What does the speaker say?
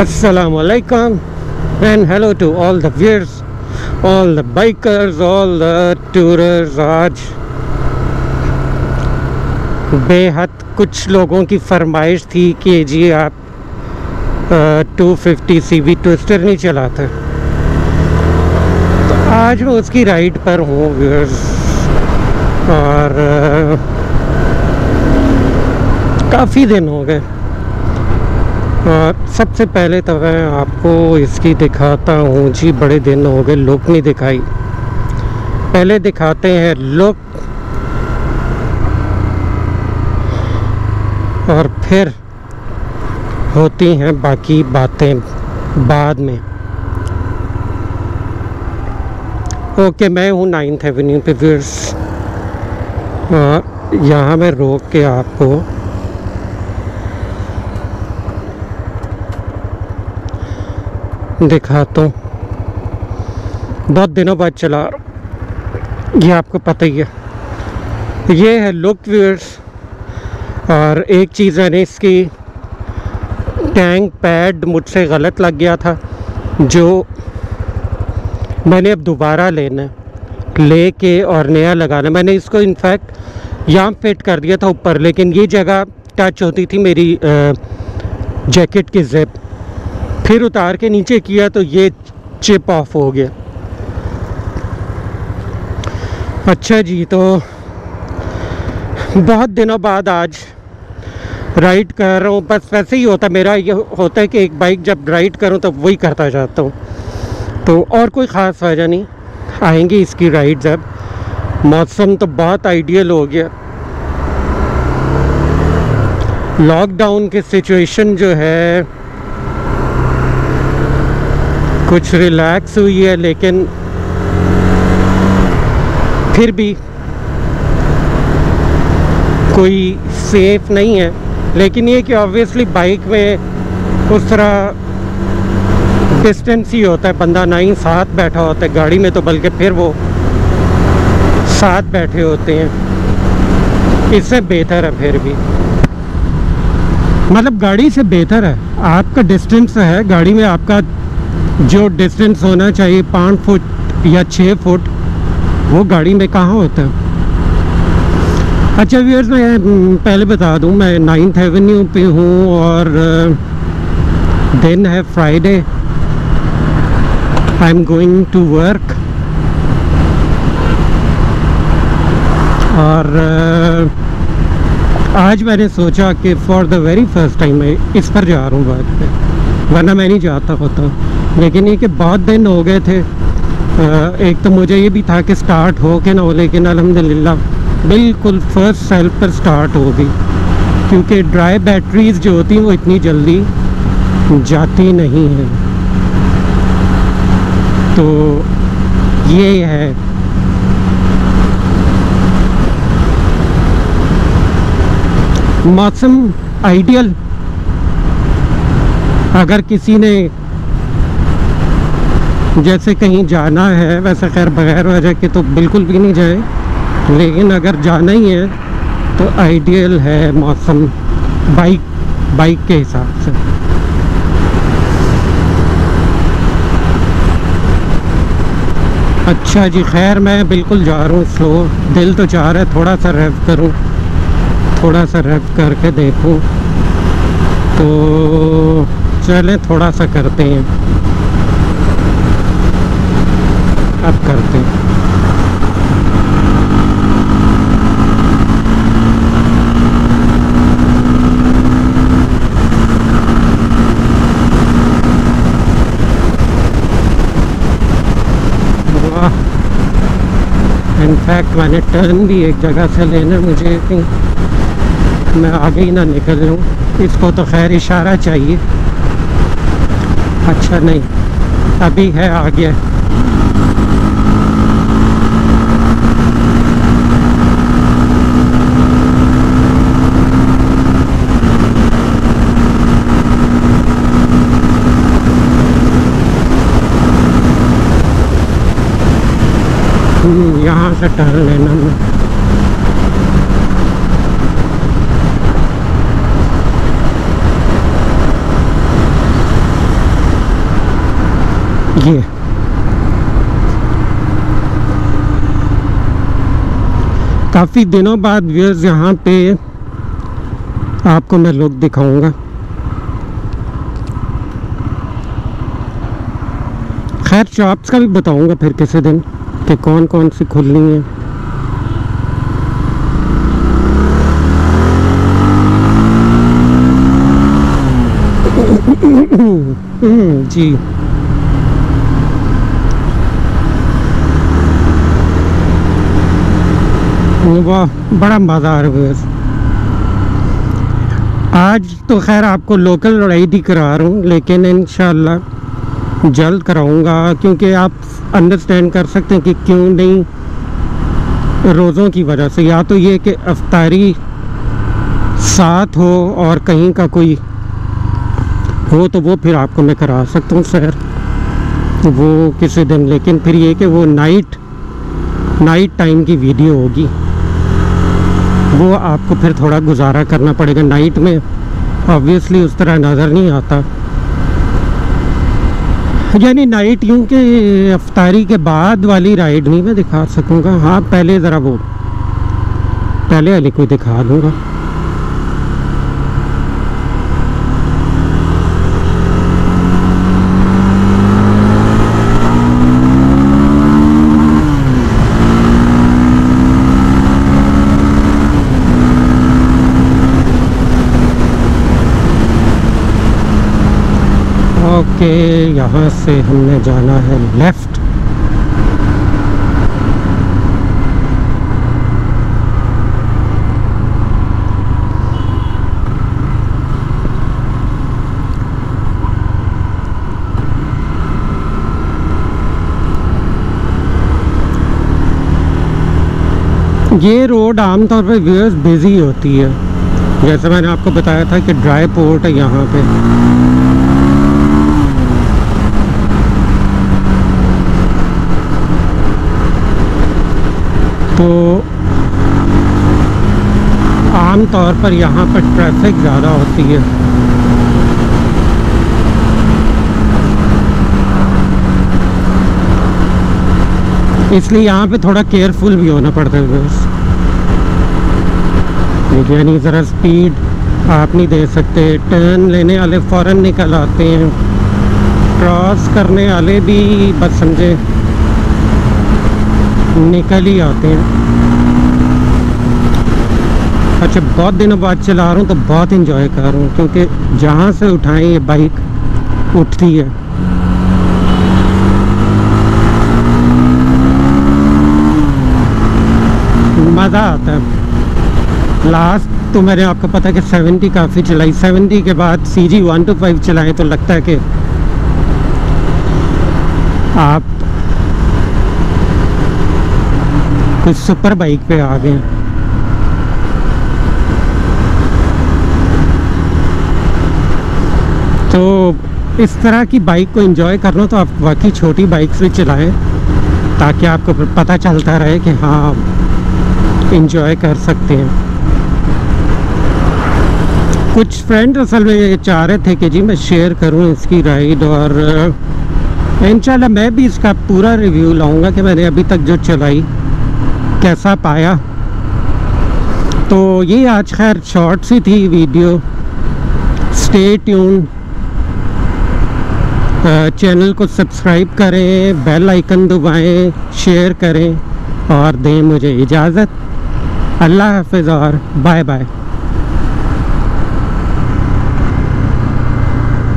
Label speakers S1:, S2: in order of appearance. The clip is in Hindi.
S1: Assalamu alaikum and hello to all the viewers, all the bikers, all the tourers। आज बेहद कुछ लोगों की फरमाइश थी कि जी आप 250 सीवी ट्विस्टर नहीं चलाते, तो आज मैं उसकी राइड पर हूँ व्यूअर्स। और काफ़ी दिन हो गए। और सबसे पहले तो मैं आपको इसकी दिखाता हूँ जी, बड़े दिन हो गए लुक नहीं दिखाई। पहले दिखाते हैं लुक और फिर होती हैं बाकी बातें बाद में। ओके, मैं हूँ 9th एवेन्यू पे व्यूअर्स। यहाँ मैं रोक के आपको दिखाता हूँ। बहुत दिनों बाद चला रहा हूँ, ये आपको पता ही है। ये है लुक व्यूअर्स। और एक चीज़ है ना, इसकी टैंक पैड मुझसे गलत लग गया था, जो मैंने अब दोबारा लेना लेके और नया लगाना। मैंने इसको इनफैक्ट यहाँ फिट कर दिया था ऊपर, लेकिन ये जगह टच होती थी मेरी जैकेट की जिप। फिर उतार के नीचे किया तो ये चिप ऑफ हो गया। अच्छा जी, तो बहुत दिनों बाद आज राइड कर रहा हूँ। बस वैसे ही होता मेरा, ये होता है कि एक बाइक जब राइड करूँ तो वही करता जाता हूँ, तो और कोई ख़ास वजह नहीं। आएंगी इसकी राइड्स। अब मौसम तो बहुत आइडियल हो गया। लॉकडाउन की सिचुएशन जो है कुछ रिलैक्स हुई है, लेकिन फिर भी कोई सेफ नहीं है। लेकिन ये कि ऑब्वियसली बाइक में उस तरह डिस्टेंस ही होता है, बंदा ना ही साथ बैठा होता है गाड़ी में, तो बल्कि फिर वो साथ बैठे होते हैं। इससे बेहतर है, फिर भी मतलब गाड़ी से बेहतर है। आपका डिस्टेंस है गाड़ी में, आपका जो डिस्टेंस होना चाहिए 5 फुट या 6 फुट, वो गाड़ी में कहाँ होता है। अच्छा व्यूअर्स, मैं पहले बता दूं, मैं 9th एवेन्यू पे हूँ और दिन है Friday. I am going to work. और आज मैंने सोचा कि for the very first time मैं इस पर जा रहा हूँ बाइक पे, वरना मैं नहीं जाता होता। लेकिन ये कि बहुत दिन हो गए थे। एक तो मुझे ये भी था कि स्टार्ट हो के ना हो, लेकिन अल्हम्दुलिल्लाह बिल्कुल फर्स्ट सेल्फ पर स्टार्ट हो गई। क्योंकि ड्राई बैटरीज जो होती हैं वो इतनी जल्दी जाती नहीं हैं। तो ये है। मौसम आइडियल। अगर किसी ने जैसे कहीं जाना है, वैसे खैर बगैर वजह के तो बिल्कुल भी नहीं जाए, लेकिन अगर जाना ही है तो आइडियल है मौसम बाइक के हिसाब से। अच्छा जी, खैर मैं बिल्कुल जा रहा हूँ स्लो। दिल तो चाह रहा है थोड़ा सा रेव करूँ, थोड़ा सा रेव करके देखूँ। तो चलें थोड़ा सा करते हैं, अब करते हैं। वाह, इनफैक्ट मैंने टर्न भी एक जगह से लेना, मुझे मैं आगे ही ना निकल लूँ। इसको तो खैर इशारा चाहिए। अच्छा नहीं, अभी है आगे। यहाँ से टर्न लेना मैं। ये काफ़ी दिनों बाद व्यूअर्स यहाँ पे आपको मैं लुक दिखाऊंगा। खैर शॉप्स का भी बताऊंगा फिर किसी दिन कि कौन कौन सी खुलनी है। जी वाह, बड़ा मज़ा आ रहा है। आज तो खैर आपको लोकल राइड ही करा रहा हूँ, लेकिन इंशाल्लाह जल्द कराऊंगा, क्योंकि आप अंडरस्टैंड कर सकते हैं कि क्यों नहीं। रोज़ों की वजह से, या तो ये कि अफ्तारी साथ हो और कहीं का कोई हो तो वो फिर आपको मैं करा सकता हूँ सैर वो किसी दिन, लेकिन फिर ये कि वो नाइट टाइम की वीडियो होगी, वो आपको फिर थोड़ा गुजारा करना पड़ेगा। नाइट में ऑब्वियसली उस तरह नज़र नहीं आता, यानी नाइट यूँ कि अफ्तारी के बाद वाली राइड नहीं मैं दिखा सकूँगा। हाँ पहले ज़रा वो पहले वाली कोई दिखा दूँगा। ओके, यहाँ से हमने जाना है लेफ़्ट। ये रोड आमतौर पर व्यूअर्स बिज़ी होती है, जैसे मैंने आपको बताया था कि ड्राई पोर्ट है यहाँ पे। तो आम तौर पर यहाँ पर ट्रैफिक ज़्यादा होती है। इसलिए यहाँ पे थोड़ा केयरफुल भी होना पड़ता है बस, यानी ज़रा स्पीड आप नहीं दे सकते। टर्न लेने वाले फ़ौरन निकल आते हैं, क्रॉस करने वाले भी बस समझे निकल ही आते हैं। अच्छा, बहुत दिनों बाद चला रहा हूँ तो बहुत इंजॉय कर रहा हूँ, क्योंकि जहाँ से उठाएं ये बाइक उठती है। मज़ा आता है। लास्ट तो मैंने आपको पता है कि 70 काफ़ी चलाई, 70 के बाद CG 125 चलाएं तो लगता है कि आप कुछ सुपर बाइक पे आ गए। तो इस तरह की बाइक को एंजॉय करना तो आप वाकई छोटी बाइक से चलाएं, ताकि आपको पता चलता रहे कि हाँ एंजॉय कर सकते हैं। कुछ फ्रेंड असल में ये चाह रहे थे कि जी मैं शेयर करूं इसकी राइड, और इंशाल्लाह मैं भी इसका पूरा रिव्यू लाऊंगा कि मैंने अभी तक जो चलाई कैसा पाया। तो ये आज खैर शॉर्ट सी थी वीडियो। स्टे ट्यून, चैनल को सब्सक्राइब करें, बेल आइकन दबाएं, शेयर करें और दें मुझे इजाज़त। अल्लाह हाफ़िज़ और बाय बाय।